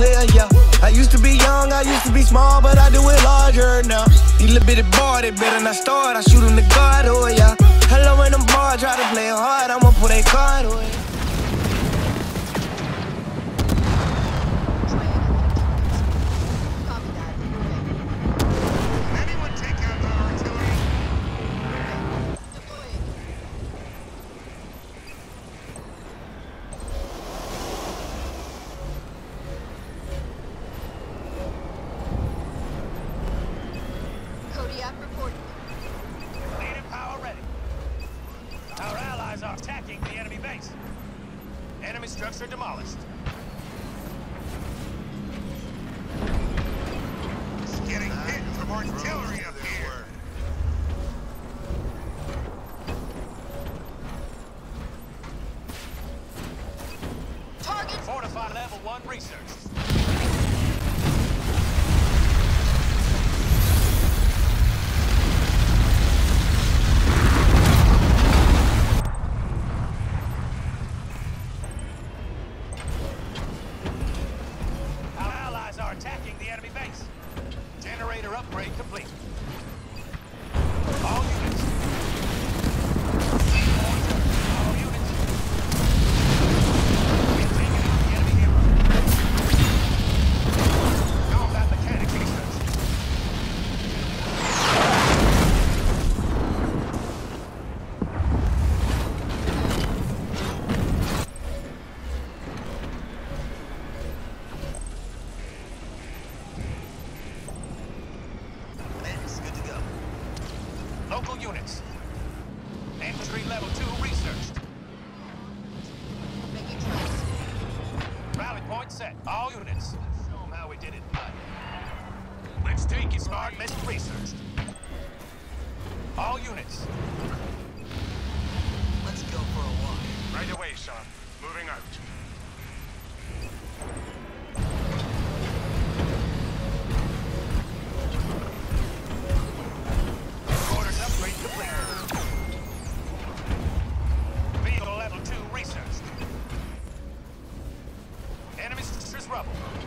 player, yeah. I used to be young, I used to be small, but I do it larger now. These little bitty boy, they better not start. I shoot them to God, oh yeah. Hello in them bar, try to play hard, I'ma put a card away. Attacking the enemy base. Enemy structure demolished. It's getting hit from artillery up here. Target fortified level 1 research. Attacking the enemy base. Generator upgrade complete. All units. All units. We've taken out the enemy hero. Combat mechanics research. Local units. Infantry level 2 researched. Making tracks. Rally point set. All units. Show them how we did it. Let's take it. Smart mission researched. All units. Let's go for a walk. Right away, Sean. Moving out. Vehicle level 2 researched. Enemy structures rubble.